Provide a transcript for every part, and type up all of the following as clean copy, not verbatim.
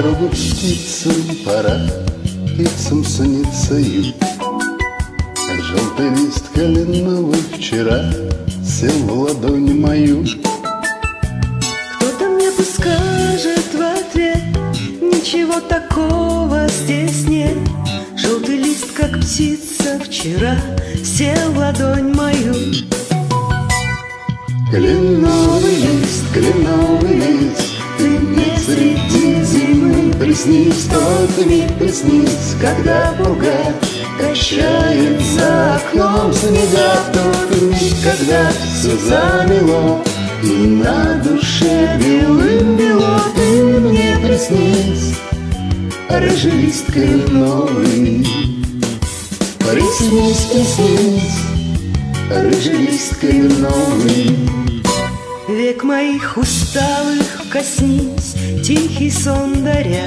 дорогу птицам пора, птицам снится юг. Желтый лист кленовый вчера сел в ладонь мою. Кто-то мне скажет в ответ: ничего такого здесь нет. Желтый лист, как птица, вчера сел в ладонь мою. Кленовый лист, ты мне среди зимы приснись, тот миг приснись, когда пурга качает за окном снега. Тот миг, когда все замело и на душе белым бело. Ты мне приснись, рыжий лист кленовый. Приснись, приснись, рыжий лист кленовый. Век моих усталых коснись, тихий сон даря.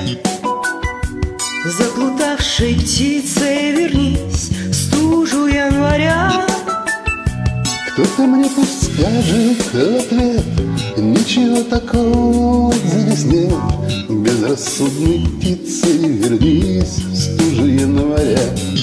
Заплутавшей птицей вернись в стужу января. Кто-то мне пусть скажет в ответ: ничего такого здесь нет. Безрассудной птицей вернись в стужу января.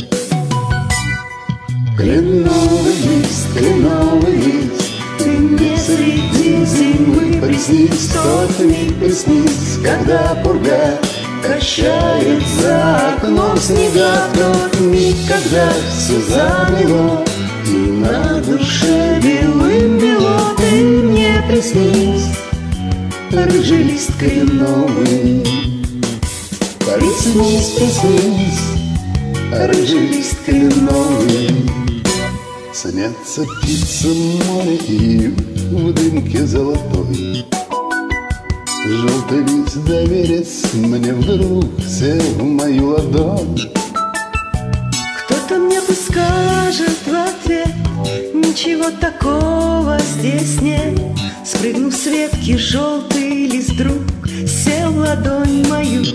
Кленовый лист, ты мне среди зимы приснись, тот миг приснись, когда пурга качает за окном снега. Тот миг, когда все замело и на душе белым бело. Ты мне приснись, рыжий лист кленовый. Приснись, приснись, рыжий лист кленовый. Снятся птицам море и в дымке золотой. Желтый лист доверец мне вдруг сел в мою ладонь. Кто-то мне скажет в ответ: ничего такого здесь нет. Спрыгнув с ветки, желтый лист вдруг сел в ладонь мою.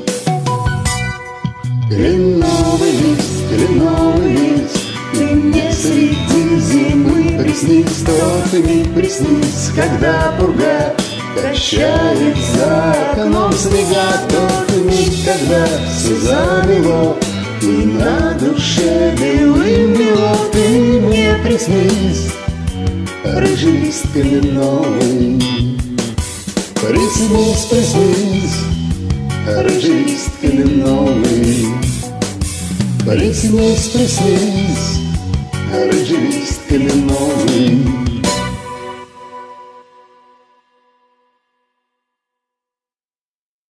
Кленовый лист, ты мне среди зимы приснись, тот миг приснись, когда пурга качает за окном снега. Тот миг, когда все замело и на душе белым бело. Ты мне приснись, рыжий лист кленовый. Приснись, приснись, рыжий лист кленовый. Приснись, приснись, рыжий лист кленовый.